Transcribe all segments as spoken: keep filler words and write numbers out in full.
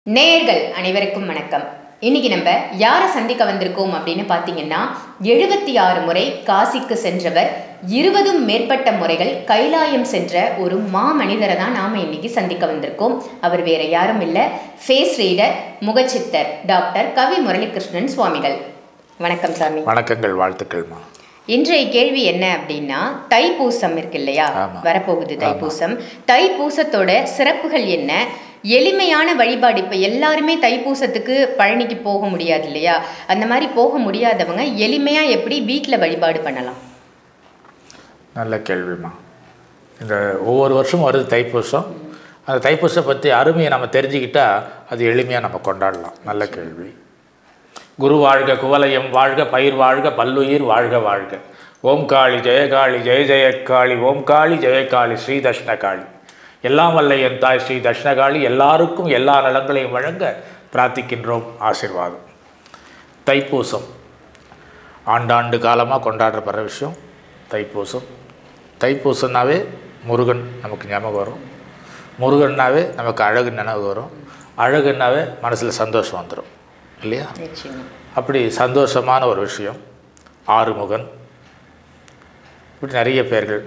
நேயர்கள் அனைவருக்கும் வணக்கம். இன்னைக்கு நம்ம யாரை சந்திக்க வந்திருக்கோம் அப்படின்னு பார்த்தீங்கன்னா, எழுபத்தி ஆறு முறை காசிக்கு சென்றவர், இருபதும் மேற்பட்ட முறைகள் கைலாயம் சென்ற ஒரு மா மனிதரை தான் நாம் இன்னைக்கு சந்திக்க வந்திருக்கோம். அவர் வேற யாரும் இல்லை, ஃபேஸ் ரீடர், முகச்சித்தர் டாக்டர் கவி முரளிகிருஷ்ணன் சுவாமிகள். வணக்கம் சாமி. வணக்கங்கள், வாழ்த்துக்கள்மா. இன்றைய கேள்வி என்ன அப்படின்னா, தைப்பூசம் இருக்கு இல்லையா, வரப்போகுது தைப்பூசம். தைப்பூசத்தோட சிறப்புகள் என்ன, எளிமையான வழிபாடு. இப்போ எல்லாருமே தைப்பூசத்துக்கு பழனிக்கு போக முடியாது இல்லையா, அந்த மாதிரி போக முடியாதவங்க எளிமையாக எப்படி வீட்டில் வழிபாடு பண்ணலாம்? நல்ல கேள்விமா. இந்த ஒவ்வொரு வருஷமும் வருது தைப்பூசம். அந்த தைப்பூசம் பற்றி அருமையை நம்ம தெரிஞ்சுக்கிட்டா அது எளிமையாக நம்ம கொண்டாடலாம். நல்ல கேள்வி. குரு வாழ்க, குவலயம் வாழ்க, பயிர் வாழ்க, பல்லுயிர் வாழ்க வாழ்க. ஓம் காளி ஜெயகாளி, ஜெய ஜெயக்காளி, ஓம் காளி ஜெயகாளி, ஸ்ரீ தட்சணகாளி. எல்லாம் வல்ல என் தாய் ஸ்ரீ தட்சணகாளி எல்லாருக்கும் எல்லா நலங்களையும் வழங்க பிரார்த்திக்கின்றோம். ஆசீர்வாதம். தைப்பூசம் ஆண்டாண்டு காலமாக கொண்டாடுறப்படுற விஷயம் தைப்பூசம். தைப்பூசம்னாவே முருகன் நமக்கு ஞாபகம் வரும். முருகன்னாவே நமக்கு அழகு நினைவு வரும். அழகுன்னாவே மனசில் சந்தோஷம் வந்துடும் இல்லையா? அப்படி சந்தோஷமான ஒரு விஷயம். ஆறுமுகன், இப்படி நிறைய பேர்கள்.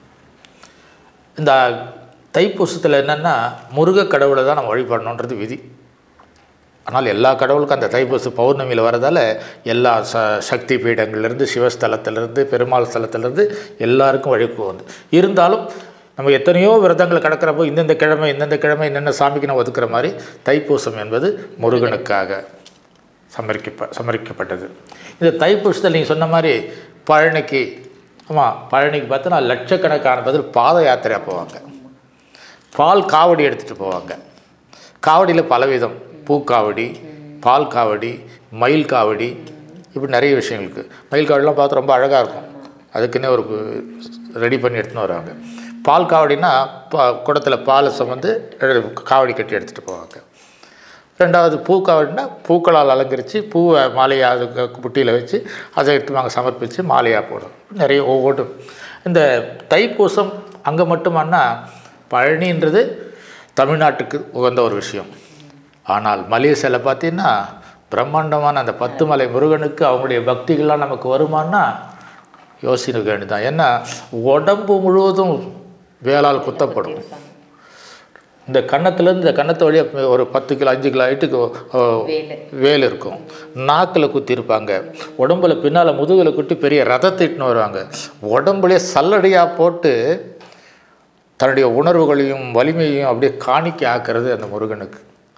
இந்த தைப்பூசத்தில் என்னென்னா, முருக கடவுளை தான் நம்ம வழிபடணுன்றது விதி. ஆனால் எல்லா கடவுளுக்கும் அந்த தைப்பூச பௌர்ணமியில் வரதால் எல்லா ச சக்தி பீடங்கள்லேருந்து, சிவஸ்தலத்திலேருந்து, பெருமாள் ஸ்தலத்திலேருந்து எல்லாருக்கும் வழிப்பு வந்து இருந்தாலும் நம்ம எத்தனையோ விரதங்களை கடக்கிறப்போ இந்தந்த கிழமை இந்தந்த கிழமை என்னென்ன சாமிக்கு நம்ம ஒதுக்குற மாதிரி தைப்பூசம் என்பது முருகனுக்காக சமரிக்கப்ப சமரிக்கப்பட்டது. இந்த தைப்பூசத்தில் நீங்கள் சொன்ன மாதிரி பழனிக்கு, ஆமாம், பழனிக்கு பார்த்தோன்னா லட்சக்கணக்கான பதில் பாத யாத்திரையாக போவாங்க. பால் காவடி எடுத்துகிட்டு போவாங்க. காவடியில் பலவிதம், பூக்காவடி, பால் காவடி, மயில் காவடி, இப்படி நிறைய விஷயங்களுக்கு. மயில் காவடிலாம் பார்த்து ரொம்ப அழகாக இருக்கும். அதுக்குன்னே ஒரு ரெடி பண்ணி எடுத்துன்னு வருவாங்க. பால் காவடினா பா குடத்தில் பாலை சுமந்து காவடி கட்டி எடுத்துகிட்டு போவாங்க. ரெண்டாவது பூக்காவடினா பூக்களால் அலங்கரித்து பூவை மாலையாக அதுக்கு புட்டியில் வச்சு அதை எடுத்து நாங்கள் சமர்ப்பித்து மாலையாக போடும். நிறைய ஒவ்வொன்றும். இந்த தைப்பூசம் அங்கே மட்டுமானா, பழனின்றது தமிழ்நாட்டுக்கு உகந்த ஒரு விஷயம். ஆனால் மலேசியாவில் பார்த்தீங்கன்னா பிரம்மாண்டமான அந்த பத்து மலை முருகனுக்கு அவங்களுடைய பக்திகள்லாம் நமக்கு வருமானா யோசிக்க வேண்டியதான். ஏன்னா உடம்பு முழுவதும் வேளால் குத்தப்படும். இந்த கன்னத்துலேருந்து இந்த கன்னத்து வழியாக ஒரு பத்து கிலோ அஞ்சு கிலோ ஹைட்டுக்கு வேல் இருக்கும். நாக்கில் குத்திருப்பாங்க. உடம்புல பின்னால் முதுகில் குட்டி பெரிய ரதத்தை இட்டுன்னு வருவாங்க. உடம்புலேயே சல்லடையாக போட்டு தன்னுடைய உணர்வுகளையும் வலிமையையும் அப்படியே காணிக்க ஆக்கிறது அந்த முருகனுக்கு.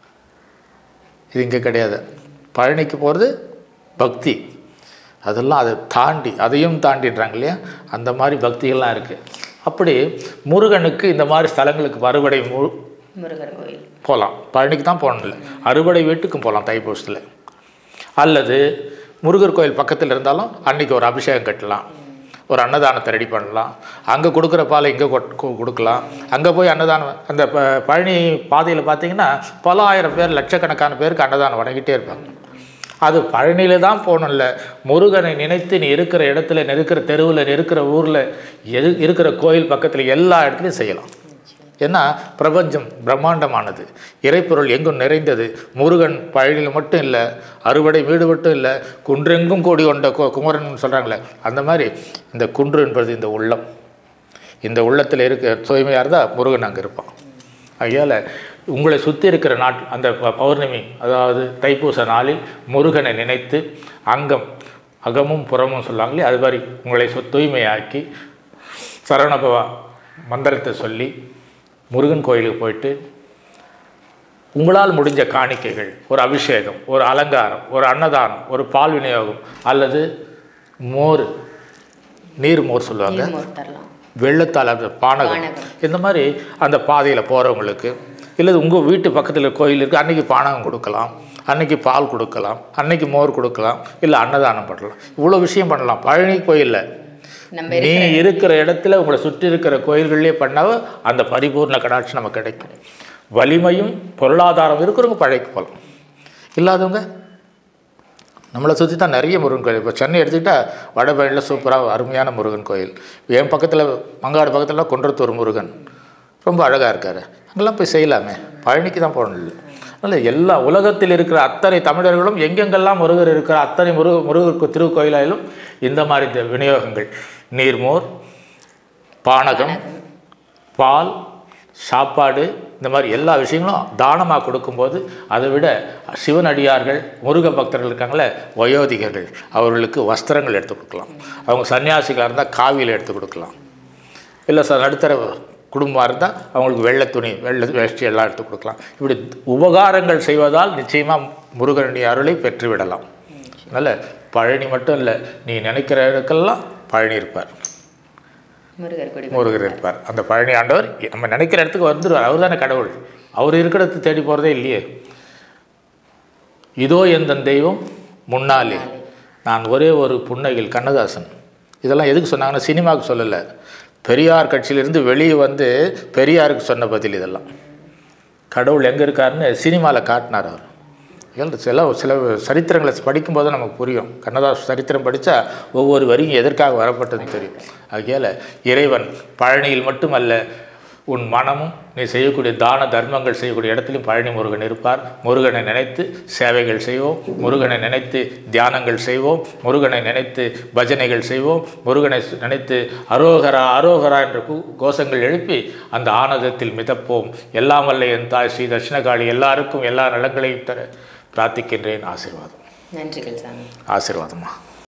இது இங்கே கிடையாது. பழனிக்கு போகிறது பக்தி, அதெல்லாம் அதை தாண்டி, அதையும் தாண்டிடுறாங்க இல்லையா, அந்த மாதிரி பக்திகள்லாம் இருக்குது. அப்படி முருகனுக்கு இந்த மாதிரி ஸ்தலங்களுக்கு அறுபடை மு முருகர் கோயில் போகலாம். பழனிக்கு தான் போகணும் இல்லை, அறுபடை வீட்டுக்கும் போகலாம் தைப்பூசத்தில். அல்லது முருகர் கோயில் பக்கத்தில் இருந்தாலும் அன்றைக்கி ஒரு அபிஷேகம் கட்டலாம், ஒரு அன்னதானத்தை ரெடி பண்ணலாம். அங்கே கொடுக்குற பாலை இங்கே கொடுக்கலாம். அங்கே போய் அன்னதானம், அந்த ப பழனி பாதையில் பார்த்திங்கன்னா பல ஆயிரம் பேர், லட்சக்கணக்கான பேருக்கு அன்னதானம் வணங்கிட்டே இருப்பாங்க. அது பழனியில் தான் போகணும்ல, முருகனை நினைத்து நீ இருக்கிற இடத்துல, இருக்கிற தெருவில், இருக்கிற ஊரில், எது இருக்கிற கோயில் பக்கத்தில் எல்லா இடத்துலையும் செய்யலாம். ஏன்னா பிரபஞ்சம் பிரம்மாண்டமானது, இறைப்பொருள் எங்கும் நிறைந்தது. முருகன் பழனியில் மட்டும் இல்லை, அறுபடை வீடு மட்டும் இல்லை, குன்றெங்கும் கூடி கொண்ட கு குமரன் சொல்கிறாங்களே, அந்த மாதிரி இந்த குன்று என்பது இந்த உள்ளம். இந்த உள்ளத்தில் இருக்க தூய்மையாக இருந்தால் முருகன் அங்கே இருப்பான். ஆகையால் உங்களை சுற்றி இருக்கிற நாட் அந்த பௌர்ணமி, அதாவது தைப்பூச நாளில் முருகனை நினைத்து அங்கம், அகமும் புறமும் சொல்லுவாங்களே, அது மாதிரி உங்களை சொ தூய்மையாக்கி சரவணபவா மந்திரத்தை சொல்லி முருகன் கோயிலுக்கு போயிட்டு உங்களால் முடிஞ்ச காணிக்கைகள், ஒரு அபிஷேகம், ஒரு அலங்காரம், ஒரு அன்னதானம், ஒரு பால் விநியோகம், அல்லது மோர், நீர் மோர் சொல்லுவாங்க, வெள்ளத்தால் பானகம், இந்த மாதிரி அந்த பாதையில் போகிறவங்களுக்கு, இல்லை உங்கள் வீட்டு பக்கத்தில் கோயில் இருக்குது, அன்றைக்கி பானகம் கொடுக்கலாம், அன்றைக்கி பால் கொடுக்கலாம், அன்றைக்கி மோர் கொடுக்கலாம், இல்லை அன்னதானம் பண்ணலாம். இவ்வளோ விஷயம் பண்ணலாம் பழனி கோயிலில். நீ இருக்கிற இடத்துல உங்களை சுற்றி இருக்கிற கோயில்கள்லேயே பண்ணால் அந்த பரிபூர்ண கடாட்சி நமக்கு கிடைக்கும். வலிமையும் பொருளாதாரம் இருக்கிறவங்க பழனிக்கு போகலாம். இல்லாதவங்க நம்மளை சுற்றி தான் நிறைய முருகன் கோயில். இப்போ சென்னை எடுத்துக்கிட்டால் வடபழனியில் சூப்பராக அருமையான முருகன் கோயில். என் பக்கத்தில் மங்காடு பக்கத்தில் குன்றத்தூர் முருகன் ரொம்ப அழகாக இருக்கார். அங்கெல்லாம் போய் செய்யலாமே. பழனிக்கு தான் போகணும் இல்லை. அல்ல எல்லா உலகத்தில் இருக்கிற அத்தனை தமிழர்களும் எங்கெங்கெல்லாம் முருகர் இருக்கிற அத்தனை முருக முருகருக்கு திருக்கோயிலாயிலும் இந்த மாதிரி விநியோகங்கள் நீர்மோர், பானகம், பால், சாப்பாடு, இந்த மாதிரி எல்லா விஷயங்களும் தானமாக கொடுக்கும்போது அதை விட சிவனடியார்கள் முருக பக்தர்கள் இருக்காங்களே வயோதிகர்கள் அவர்களுக்கு வஸ்திரங்கள் எடுத்து கொடுக்கலாம். அவங்க சன்னியாசிகளாக இருந்தால் காவியில் எடுத்து கொடுக்கலாம். இல்லை சார் நடுத்தர குடும்பமாக இருந்தால் அவங்களுக்கு வெள்ளை துணி வெள்ளை வேஷ்டி எல்லாம் எடுத்து கொடுக்கலாம். இப்படி உபகாரங்கள் செய்வதால் நிச்சயமாக முருகனுடைய அருளை பெற்றுவிடலாம். அதனால் பழனி மட்டும் இல்லை, நீ நினைக்கிற இடத்துக்கெல்லாம் பழனி இருப்பார், முருகர் இருப்பார். அந்த பழனி ஆண்டவர் நம்ம நினைக்கிற இடத்துக்கு வந்துடுவார். அவர் தானே கடவுள். அவர் இருக்கிற இடத்துக்கு தேடி போகிறதே இல்லையே. இதோ எந்த தெய்வம் முன்னாலே நான் ஒரே ஒரு புன்னகையில், கண்ணதாசன். இதெல்லாம் எதுக்கு சொன்னாங்கன்னா சினிமாவுக்கு சொல்லலை, பெரியார் கட்சியிலிருந்து வெளியே வந்து பெரியாருக்கு சொன்ன பதில். இதெல்லாம் கடவுள் எங்கே இருக்காருன்னு சினிமாவில் காட்டினார் அவர். சில சில சரித்திரங்களை படிக்கும்போது நமக்கு புரியும். கண்ணதாசன் சரித்திரம் படித்தா ஒவ்வொரு வரியும் எதற்காக வரப்பட்டதுன்னு தெரியும். ஆகையால் இறைவன் பழனியில் மட்டுமல்ல, உன் மனமும் நீ செய்யக்கூடிய தான தர்மங்கள் செய்யக்கூடிய இடத்துலையும் பழனி முருகன் இருப்பார். முருகனை நினைத்து சேவைகள் செய்வோம், முருகனை நினைத்து தியானங்கள் செய்வோம், முருகனை நினைத்து பஜனைகள் செய்வோம், முருகனை நினைத்து அரோகரா அரோகரா என்ற கோஷங்கள் எழுப்பி அந்த ஆனந்தத்தில் மிதப்போம். எல்லாம் வல்ல என் தாய் ஸ்ரீ தட்சணகாளி எல்லாருக்கும் எல்லா நலங்களையும் தர பிரார்த்திக்கின்றேன். ஆசீர்வாதம். நன்றிகள் சாமி. ஆசீர்வாதமா.